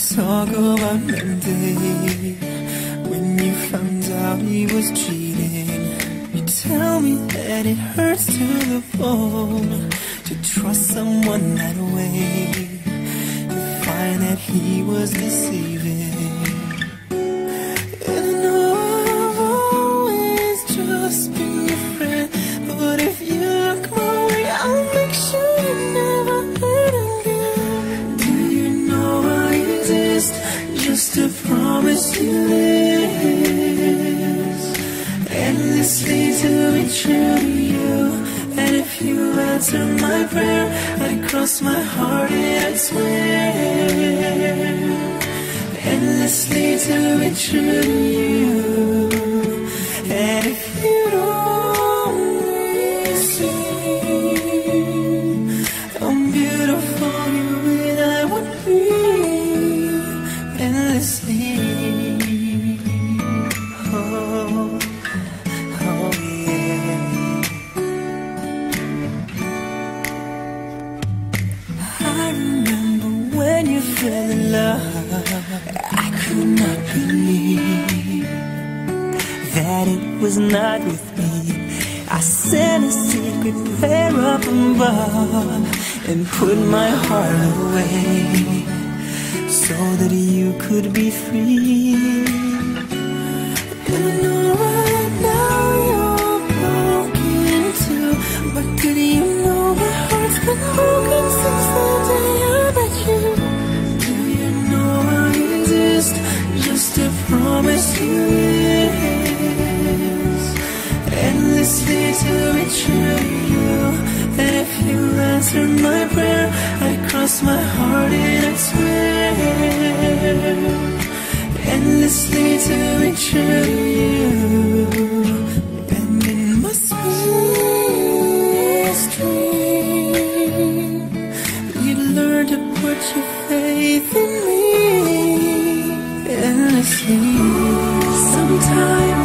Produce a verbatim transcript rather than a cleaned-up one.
talk about that day when you found out he was cheating. You tell me that it hurts to the bone to trust someone that way, to find that he was deceiving. And I know I've always just been your friend, but if you look my way, I'll make sure you never hurt again. Do you know I exist just to promise you this, endlessly to be true to you? And if you answer my prayer, I'd cross my heart and I'd swear endlessly to be true to you. And if you'd only see how beautiful you and I would be, endlessly. Oh, oh yeah. I remember when you fell in love, I could not believe that it was not with me. I sent a secret prayer up above and put my heart away so that you could be free. And I know right now you're broken too, but did you know my heart's been broken since the day I met you? Do you know I exist just to promise you this, endlessly to be true to you? And if you answer my prayer, I'd cross my heart and I'd swear endlessly to be true to you. And in my sweetest dream, you'd learn to put your faith in me endlessly. Sometimes